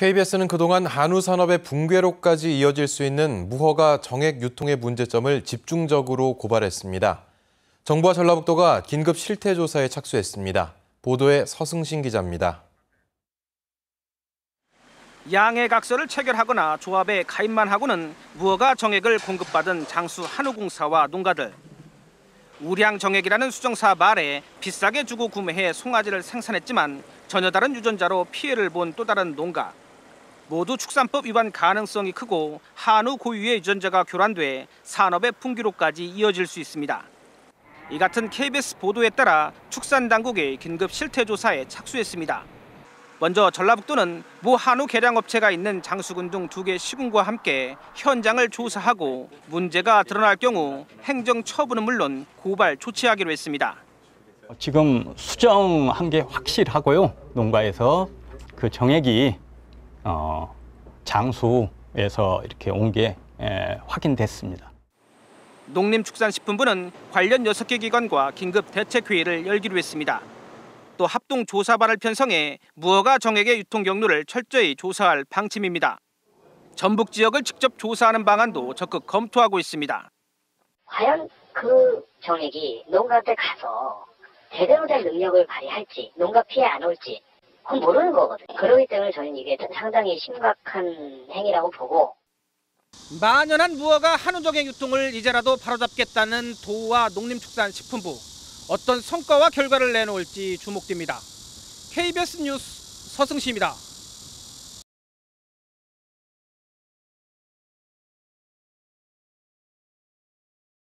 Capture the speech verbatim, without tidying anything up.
케이비에스는 그동안 한우 산업의 붕괴로까지 이어질 수 있는 무허가 정액 유통의 문제점을 집중적으로 고발했습니다. 정부와 전라북도가 긴급 실태 조사에 착수했습니다. 보도에 서승신 기자입니다. 양해각서를 체결하거나 조합에 가입만 하고는 무허가 정액을 공급받은 장수 한우공사와 농가들. 우량 정액이라는 수정사 말에 비싸게 주고 구매해 송아지를 생산했지만 전혀 다른 유전자로 피해를 본 또 다른 농가. 모두 축산법 위반 가능성이 크고 한우 고유의 유전자가 교란돼 산업의 붕괴로까지 이어질 수 있습니다. 이 같은 케이비에스 보도에 따라 축산당국이 긴급 실태조사에 착수했습니다. 먼저 전라북도는 모 한우 개량업체가 있는 장수군 등 두 개 시군과 함께 현장을 조사하고 문제가 드러날 경우 행정 처분은 물론 고발 조치하기로 했습니다. 지금 수정한 게 확실하고요. 농가에서 그 정액이 어, 장수에서 이렇게 온 게 확인됐습니다. 농림축산식품부는 관련 여섯 개 기관과 긴급 대책회의를 열기로 했습니다. 또 합동조사반을 편성해 무허가 정액의 유통 경로를 철저히 조사할 방침입니다. 전북 지역을 직접 조사하는 방안도 적극 검토하고 있습니다. 과연 그 정액이 농가한테 가서 제대로 된 능력을 발휘할지, 농가 피해 안 올지 그건 모르는 거거든요. 그렇기 때문에 저는 이게 상당히 심각한 행위라고 보고. 만연한 무허가 한우 정액 유통을 이제라도 바로잡겠다는 도와 농림축산식품부. 어떤 성과와 결과를 내놓을지 주목됩니다. 케이비에스 뉴스 서승시입니다.